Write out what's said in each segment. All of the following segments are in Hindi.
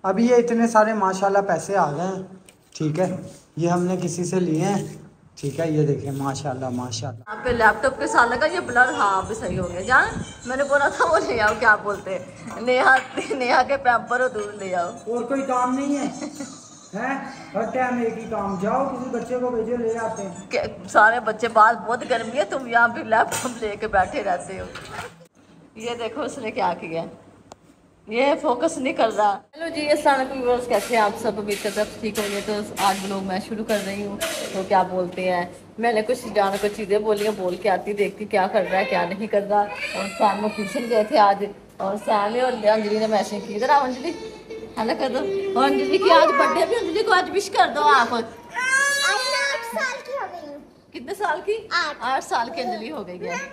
अभी ये इतने सारे माशाल्लाह पैसे आ गए हैं, ठीक है, ये हमने किसी से लिए हैं, ठीक है, ये देखें माशाल्लाह माशाल्लाह। यहाँ पे लैपटॉप के साथ लगा ये ब्लर, हाँ भी सही हो गया जान। मैंने बोला था वो ले आओ, क्या बोलते हैं, नेहा नेहा के पैम्पर और दूध ले आओ। और कोई काम नहीं है, हैं? हर टाइम एक ही काम, जाओ किसी बच्चे को भेजो ले आते हैं। सारे बच्चे बाहर बहुत गर्मी है, तुम यहाँ भी लैपटॉप लेके बैठे रहते हो। ये देखो उसने क्या किया, ये फोकस नहीं कर रहा। हेलो जी, अस्सलाम वालेकुम व्यूअर्स, कैसे हैं आप सब? उम्मीद करते हैं ठीक होंगे। तो आज लोग मैं शुरू कर रही हूँ। तो क्या बोलते हैं, मैंने कुछ जाना कुछ चीज़ें बोली हैं, बोल के आती देखती क्या कर रहा है क्या नहीं कर रहा। और सैम में ट्यूशन गए थे आज, और सैम और अंजलि ने मैसेज की। इधर आओ अंजलि, हेलो कर दो। और अंजलि की आज बर्थडे भी, अंजलि को आज विश कर दो आप। 8 साल की हो गई हूँ। कितने साल की? 8 साल की अंजलि हो गई है।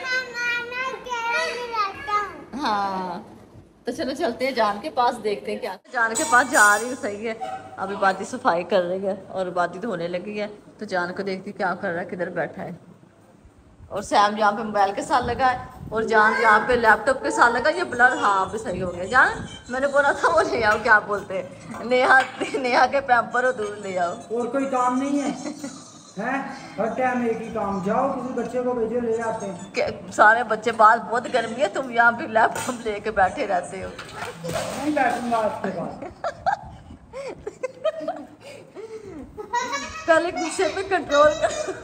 हाँ तो चलो चलते हैं जान के पास, देखते हैं क्या। जान के पास जा रही हूँ, सही है। अभी बादी सफाई कर रही है और बादी धोने लगी है, तो जान को देखती क्या कर रहा है, किधर बैठा है। और सैम यहाँ पे मोबाइल के साथ लगा है, और जान यहाँ पे लैपटॉप के साथ लगा। ये ब्लर, हाँ भी सही हो गया जान। मैंने बोला था वो ले आओ, क्या बोलते हैं, नेहा के पैम्पर और दूध ले आओ। और कोई काम नहीं है, हैं? हर टाइम एक ही काम, जाओ किसी बच्चे को भेजो ले आते हैं। सारे बच्चे बाहर बहुत गर्मी है, तुम यहाँ भी लैपटॉप लेके बैठे रहते हो। नहीं बैठूंगा आपके पास। पहले गुस्से पे कंट्रोल कर।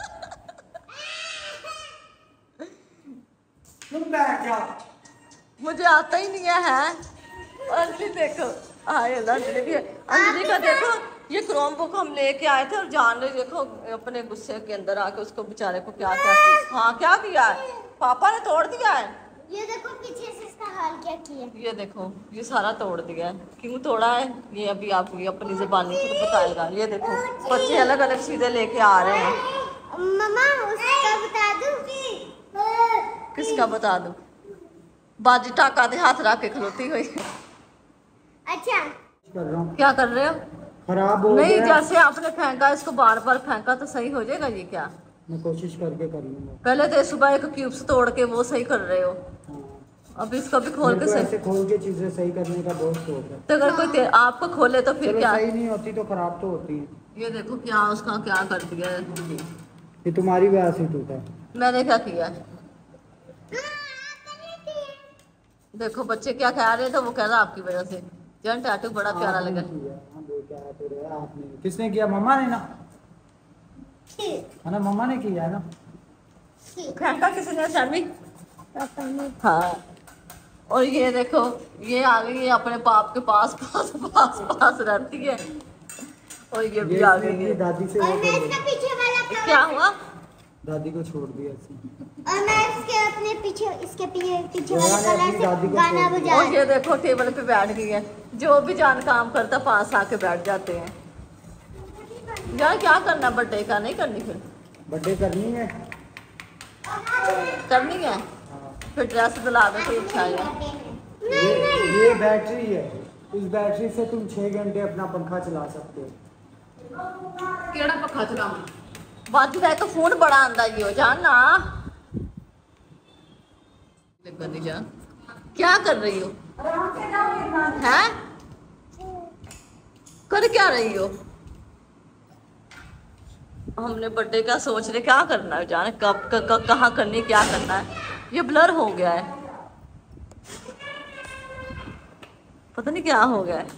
तुम बैठ जाओ। मुझे आता ही नहीं है। अंजलि देखो, हाय अल्लाह, अंजलि भी है। अंजलि का देखो, ये क्रोम बुक हम लेके आए थे, और जान रही देखो अपने गुस्से के अंदर आके उसको बेचारे को क्या क्या, हाँ क्या किया है, पापा ने तोड़ दिया है। ये देखो पीछे से इसका हाल क्या किया। ये देखो ये सारा तोड़ दिया है, क्यों तोड़ा है ये अभी आप ये अपनी ज़बानी से बताएगा। ये देखो बच्चे अलग अलग चीज़ें लेके आ रहे हैं। मम्मा उसका बता दूं? किसका बता दूं? बाजी टाका दे हाथ रख के खलोती हुई। अच्छा कर रहा हूँ। क्या कर रहे हो? खराब हो नहीं, गया। जैसे आपने फेंका इसको बार बार फेंका तो सही हो जाएगा। ये क्या, मैं कोशिश करके कर लूंगा। पहले तो सुबह एक क्यूब्स तोड़ के वो सही कर रहे हो, अब इसको भी खोल के सही। ऐसे खोल के चीजें सही करने का बहुत शौक है। तो अगर कोई आपको खोले तो फिर चलो क्या? सही नहीं होती तो खराब तो होती है। ये देखो क्या उसका क्या कर दिया है। ये तुम्हारी वजह से टूटा। मैंने क्या किया? देखो बच्चे क्या कह रहे थे, वो कह रहा आपकी वजह से। जन टैटू बड़ा प्यारा लगा। किसने किया? मम्मा ने ना, है ना? मम्मा ने किया है ना। फेंका किसने? शामी। हाँ, और ये देखो ये आ गई है अपने बाप के पास पास पास पास रहती है, और ये भी आ गई है। दादी से और मैं इसका पीछे वाला क्या हुआ? दादी को छोड़ दिया इसने। और मैं इसके अपने पीछे इसके पीछे वाला जया ने कलर अपनी से दादी को गाना छोड़ बजा। और ये देखो टेबल पे बैठ गई है। जो भी जान काम करता पास आके बैठ जाते हैं। यार क्या करना बर्थडे का? नहीं करनी फिर? बर्थडे करनी है, करनी है फिर ड्रेस दिला दो कोई अच्छा है। ये बैटरी है, इस बैटरी से तुम 6 घंटे अपना पंखा चला सकते हो। केड़ा पक्का चलाऊं? बाजू का तो फोन बड़ा आंदा ही हो जान ना। जान क्या कर रही हो? हैं? कर क्या रही हो? हमने बर्थडे का सोच रहे क्या करना है जाने, कब कहाँ करनी, क्या करना है। ये ब्लर हो गया है, पता नहीं क्या हो गया है,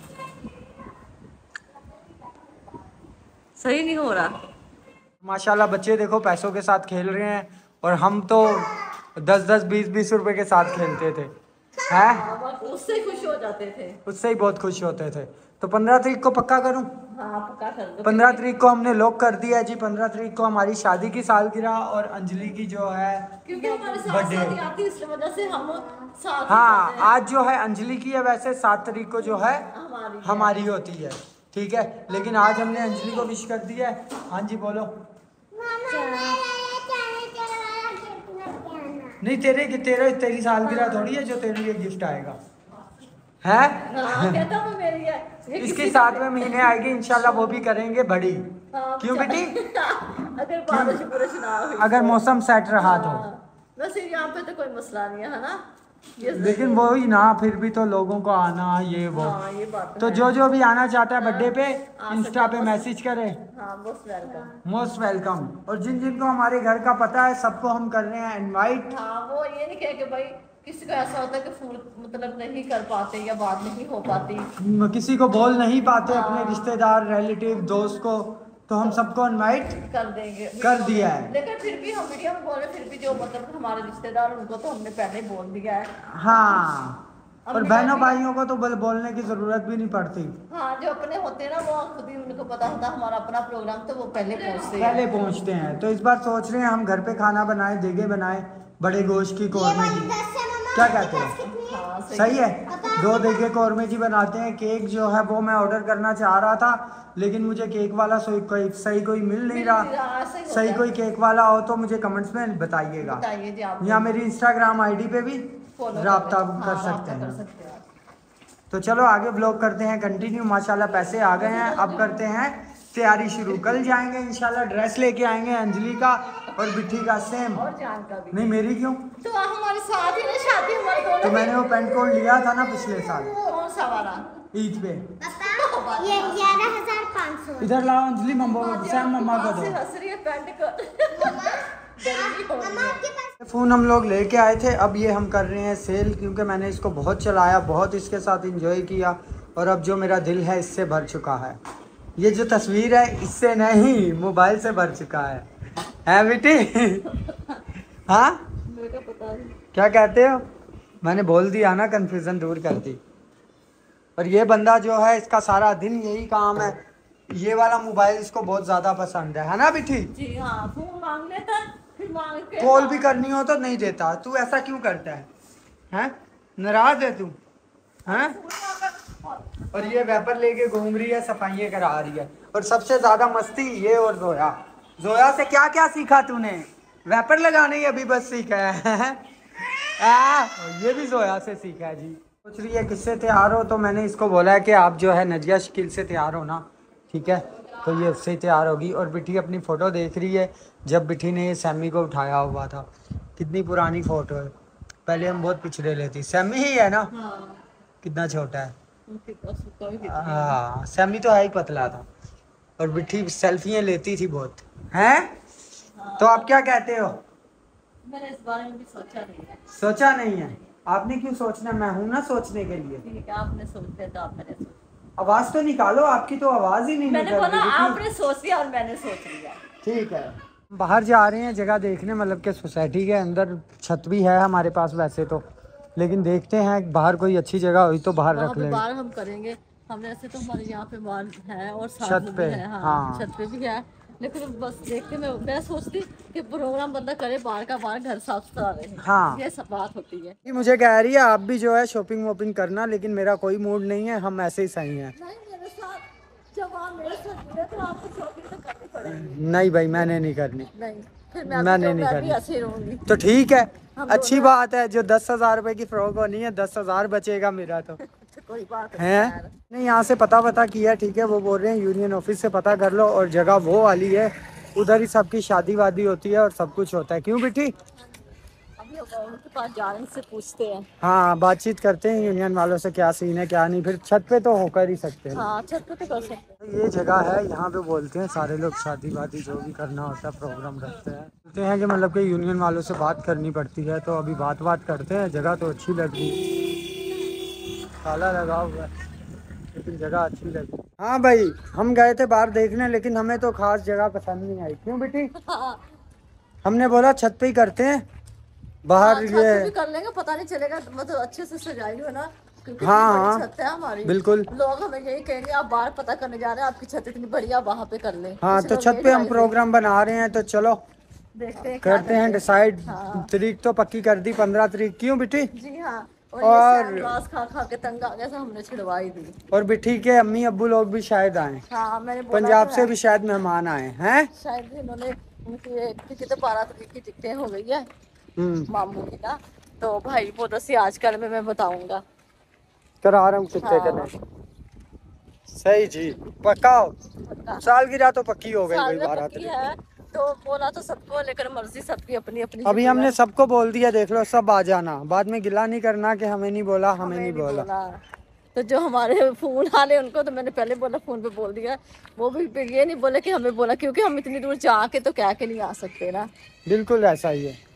सही नहीं हो रहा। माशाल्लाह बच्चे देखो पैसों के साथ खेल रहे हैं, और हम तो 10-10 20-20 रुपए के साथ खेलते थे, हैं? उससे खुश हो जाते थे, उससे ही बहुत खुश होते थे। तो 15 तारीख को पक्का करूं? हाँ पक्का कर दो। 15 तारीख को हमने लॉक कर दिया है जी। 15 तारीख को हमारी शादी की सालगिरह और अंजलि की जो है क्योंकि हमारे साथ बर्थडे। शादी आती है, इस वजह से हम साथ ही हाँ, करते हैं। आज जो है अंजलि की है, वैसे 7 तारीख को जो है हमारी होती है, ठीक है। लेकिन आज हमने अंजलि को विश कर दिया है। हाँ जी बोलो। नहीं तेरी सालगिरह थोड़ी है जो तेरे लिए गिफ्ट आएगा, है? हाँ, कहता हूँ मेरी है। इसके 7वें महीने आएगी इंशाल्लाह, वो भी करेंगे बड़ी। हाँ, क्यों बेटी? अगर बारिश बुरिश ना हुई, अगर मौसम सेट रहा तो। वैसे यहाँ पे तो कोई मसला नहीं है ना। लेकिन वो ही ना, फिर भी तो लोगों को आना ये वो। हाँ ये बात तो है। जो भी आना चाहता है बर्थडे पे आ इंस्टा सकते पे हो। मैसेज करे, हाँ मोस्ट वेलकम। Most welcome. और जिन जिनको हमारे घर का पता है सबको हम कर रहे हैं इनवाइट। हाँ वो ये नहीं कहे कि भाई किसी को ऐसा होता है कि फूड मतलब नहीं कर पाते या बात नहीं हो पाती। किसी को बोल नहीं पाते हाँ। अपने रिश्तेदार रिलेटिव दोस्त को, तो हम सबको इनवाइट कर देंगे कर दिया है। लेकिन फिर भी हम वीडियो में बोल रहे, फिर भी जो मतलब हमारे रिश्तेदार उनको तो हमने पहले ही बोल दिया है। हाँ, और अम्मी बहनों भी- भाइयों को तो बोलने की जरूरत भी नहीं पड़ती, हाँ जो अपने होते हैं ना वो खुद ही उनको पता होता है हमारा अपना प्रोग्राम, तो वो पहले पहुंचते हैं। पहले पहुंचते हैं। तो इस बार सोच रहे हैं हम घर पे खाना बनाए, देगे बनाए, बड़े गोश्त की ये कौरमे वाली की। 10 है मम्मा। क्या आपके कहते पास हो? कितनी है? हाँ सही है, 2 देगे कौरमे की बनाते हैं। केक जो है वो मैं ऑर्डर करना चाह रहा था, लेकिन मुझे केक वाला सही कोई मिल नहीं रहा। ऐसा ही होता सही है। कोई केक वाला हो तो मुझे कमेंट्स में बताइएगा, बताइए जी आप या मेरी इंस्टाग्राम आईडी पे भी follow राब्ता कर लें। कर हाँ, सकते राब्ता कर हैं। सकते हैं आप। तो चलो आगे ब्लॉग करते हैं कंटिन्यू। माशाल्लाह पैसे आ गए हैं, अब करते हैं तैयारी शुरू। कल जाएंगे इंशाल्लाह, ड्रेस लेके आएंगे अंजलि का और बिट्ठी का सेम। और जान का भी नहीं मेरी क्यों? तो हमारे साथ ही ना शादी हमारे दोनों तो की। मैंने वो पेंट कोट लिया था ना पिछले साल कौन सा वाला? ईद पे। पापा ये 11,500। इधर लाओ अंजलि, मम्मा सैम मम्मा को से दो। हंस रही है पेंट को। गर्मी हो रही मम्मा है। आपके पास फ़ोन हम लोग लेके आए थे, अब ये हम कर रहे हैं सेल, क्योंकि मैंने इसको बहुत चलाया, बहुत इसके साथ एंजॉय किया, और अब जो मेरा दिल है इससे भर चुका है। ये जो तस्वीर है इससे नहीं, मोबाइल से भर चुका है बेटी? हाँ मेरे को पता नहीं। क्या कहते हो? मैंने बोल दिया ना, कंफ्यूजन दूर कर दी। और ये बंदा जो है इसका सारा दिन यही काम है, ये वाला मोबाइल इसको बहुत ज़्यादा पसंद है ना बेटी? जी हाँ, फोन मांग लेता है, फिर मांग के कॉल भी करनी हो तो नहीं देता। तू ऐसा क्यों करता है? हैं? नाराज है तू? हैं? और ये वेपर लेके घूम रही है, सफाइयाँ करा रही है, और सबसे ज्यादा मस्ती ये और जोया। जोया से क्या क्या सीखा तूने? वेपर लगाने ही अभी बस सीखा है। ये भी जोया से सीखा है जी। सोच रही है किससे तैयार हो, तो मैंने इसको बोला है कि आप जो है नजिया शकील से तैयार हो ना, ठीक है? तो ये उससे तैयार होगी। और बिट्टी अपनी फ़ोटो देख रही है, जब बिट्टी ने ये सैमी को उठाया हुआ था। कितनी पुरानी फ़ोटो है, पहले हम बहुत पिछड़े लेती। सैमी ही है ना? हाँ, कितना छोटा है। उसको भी कितनी- हाँ, सैमी तो है ही पतला था, और बिट्टी सेल्फियाँ लेती थी बहुत। हैं? तो आप क्या कहते हो? मैंने इस बारे में भी सोचा नहीं है। सोचा नहीं है? आपने क्यों सोचना, मैं हूं ना सोचने के लिए। ठीक है, आपने सोच लिया तो आप मैंने सोचा। आवाज तो निकालो, आपकी तो आवाज ही नहीं मैंने निकल बोला रही थी। आपने सोच लिया और मैंने सोच लिया। ठीक है, बाहर जा रहे हैं जगह देखने, मतलब कि सोसाइटी के अंदर छत भी है हमारे पास वैसे तो, लेकिन देखते हैं बाहर कोई अच्छी जगह हुई तो बाहर वहाँ रख पे लेंगे। बाहर हम करेंगे। हमने ऐसे तो हमारे यहाँ पे मॉल है और साथ छत में पे, भी है। हाँ, हाँ। छत पे भी है, लेकिन बस देखते मैं सोचती कि प्रोग्राम बंदा करे बाहर का, बाहर घर साफ सुथरा रहे। हाँ। ये सब बात होती है। ये मुझे कह रही है आप भी जो है शॉपिंग वॉपिंग करना, लेकिन मेरा कोई मूड नहीं है, हम ऐसे ही सही हैं। नहीं मेरे साथ जब आप मेरे साथ जुड़े तो आपको शॉपिंग तो करनी पड़ेगी। नहीं भाई, मैंने नहीं करनी। नहीं फिर मैंने नहीं मैं भी करनी। ऐसे ही रहूंगी। तो ठीक है, हम अच्छी दोनों- बात है। जो 10,000 रुपए की फ्रॉक होनी है, 10,000 बचेगा मेरा तो। तो कोई बात नहीं है यार। नहीं, यहाँ से पता किया, ठीक है? वो बोल रहे हैं यूनियन ऑफिस से पता कर लो, और जगह वो वाली है, उधर ही सबकी शादी वादी होती है और सब कुछ होता है। क्यों बेटी? अभी उनके पास जा रहे हैं, उससे पूछते हैं। हाँ, बातचीत करते हैं यूनियन वालों से, क्या सीन है क्या नहीं, फिर छत पे तो होकर ही सकते हैं। हाँ छत पे तो कर सकते हैं। ये जगह है, यहाँ पे बोलते हैं सारे लोग शादी वादी जो भी करना होता है प्रोग्राम रखते हैं। बोलते हैं कि मतलब कि यूनियन वालों से बात करनी पड़ती है, तो अभी बात करते हैं। जगह तो अच्छी लग रही, ताला लगा हुआ है लेकिन जगह अच्छी लगी। हाँ भाई, हम गए थे बाहर देखने, लेकिन हमें तो खास जगह पसंद नहीं आई। क्यों बेटी? हमने बोला छत पे ही करते हैं बाहर। हाँ, छत ये पे भी कर लेंगे, पता नहीं चलेगा, मतलब अच्छे से सजाई हो ना, क्योंकि हाँ, इतनी बड़ी हाँ, छत है हमारी। बिल्कुल। लोग हमें यही कहेंगे आप बाहर पता करने जा रहे हैं, आपकी छत इतनी बढ़िया, वहाँ पे कर लें। हाँ, कुछ तो लोग छत यही पे हम advice प्रोग्राम बना रहे हैं, तो चलो देंगे। देखते हैं क्या करते हैं डिसाइड। हाँ। तारीख तो पक्की कर दी, 15 तारीख। क्यों बेटी? जी हाँ, और- और ये ग्लास खा खा के तंग आ गया, तो हमने छिड़वाई दी। और बिट्ठी के अम्मी अब्बू लोग भी शायद आए, हाँ मैंने बोला पंजाब तो से है। भी शायद मेहमान आए हैं। शायद इन्होंने उनकी टिकट 12 तारीख की टिकटें हो गई है मामू की ना, तो भाई वो दसी आजकल में मैं बताऊंगा। करा रहा हूँ कितने हाँ। करने। सही जी, पक्का हो। पक्का। सालगिरह तो पक्की हो गई भाई, साल में 12 पक्की तारीख। है, तो बोला तो सबको, लेकिन मर्जी सबकी अपनी अपनी। अभी हमने सबको बोल दिया, देख लो सब आ जाना, बाद में गिला नहीं करना कि हमें नहीं बोला, हमें नहीं बोला। तो जो हमारे फोन वाले उनको तो मैंने पहले बोला, फोन पे बोल दिया, वो भी ये नहीं बोले कि हमें बोला, क्योंकि हम इतनी दूर जाके तो कह के नहीं आ सकते ना। बिल्कुल ऐसा ही है।